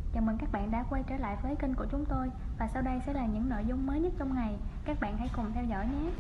Chào mừng các bạn đã quay trở lại với kênh của chúng tôi. Và sau đây sẽ là những nội dung mới nhất trong ngày. Các bạn hãy cùng theo dõi nhé.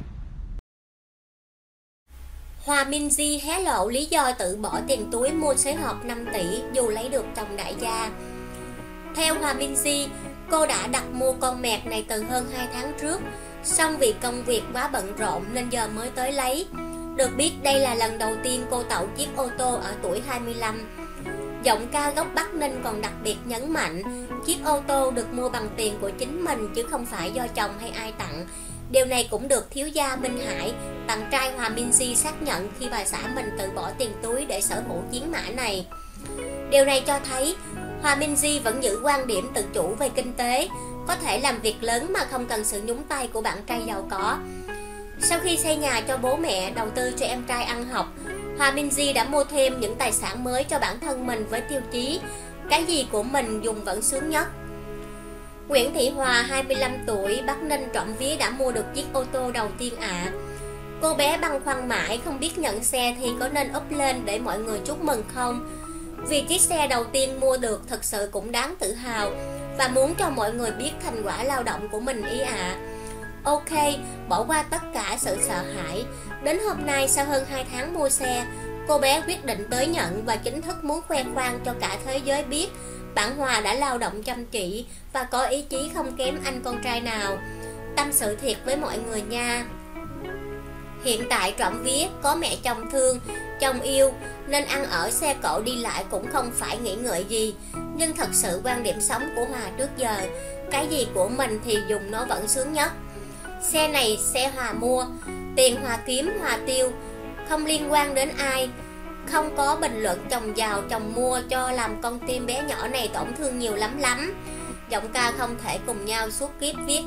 Hòa Minzy hé lộ lý do tự bỏ tiền túi mua xế hộp 5 tỷ dù lấy được chồng đại gia. Theo Hòa Minzy, cô đã đặt mua con mẹt này từ hơn 2 tháng trước, song vì công việc quá bận rộn nên giờ mới tới lấy. Được biết đây là lần đầu tiên cô tậu chiếc ô tô ở tuổi 25. Giọng ca gốc Bắc Ninh còn đặc biệt nhấn mạnh chiếc ô tô được mua bằng tiền của chính mình chứ không phải do chồng hay ai tặng. Điều này cũng được thiếu gia Minh Hải, bạn trai Hòa Minzy xác nhận khi bà xã mình tự bỏ tiền túi để sở hữu chiến mã này. Điều này cho thấy Hòa Minzy vẫn giữ quan điểm tự chủ về kinh tế, có thể làm việc lớn mà không cần sự nhúng tay của bạn trai giàu có. Sau khi xây nhà cho bố mẹ, đầu tư cho em trai ăn học, Hòa Minzy đã mua thêm những tài sản mới cho bản thân mình với tiêu chí cái gì của mình dùng vẫn sướng nhất. Nguyễn Thị Hòa, 25 tuổi, Bắc Ninh trộm vía đã mua được chiếc ô tô đầu tiên ạ. Cô bé băn khoăn mãi không biết nhận xe thì có nên up lên để mọi người chúc mừng không? Vì chiếc xe đầu tiên mua được thật sự cũng đáng tự hào và muốn cho mọi người biết thành quả lao động của mình ý ạ. Ok, bỏ qua tất cả sự sợ hãi. Đến hôm nay sau hơn 2 tháng mua xe, cô bé quyết định tới nhận và chính thức muốn khoe khoang cho cả thế giới biết bạn Hòa đã lao động chăm chỉ và có ý chí không kém anh con trai nào. Tâm sự thiệt với mọi người nha. Hiện tại trộm vía có mẹ chồng thương, chồng yêu nên ăn ở xe cộ đi lại cũng không phải nghĩ ngợi gì. Nhưng thật sự quan điểm sống của Hòa trước giờ, cái gì của mình thì dùng nó vẫn sướng nhất. Xe này xe Hòa mua, tiền Hòa kiếm Hòa tiêu, không liên quan đến ai. Không có bình luận chồng giàu chồng mua cho làm con tim bé nhỏ này tổn thương nhiều lắm. Giọng ca không thể cùng nhau suốt kiếp viết.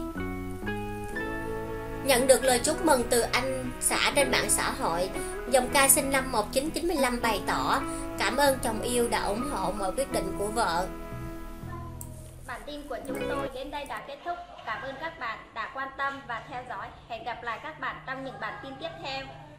Nhận được lời chúc mừng từ anh xã trên mạng xã hội, giọng ca sinh năm 1995 bày tỏ cảm ơn chồng yêu đã ủng hộ mọi quyết định của vợ. Bản tin của chúng tôi đến đây đã kết thúc. Cảm ơn các bạn đã quan tâm và theo dõi. Hẹn gặp lại các bạn trong những bản tin tiếp theo.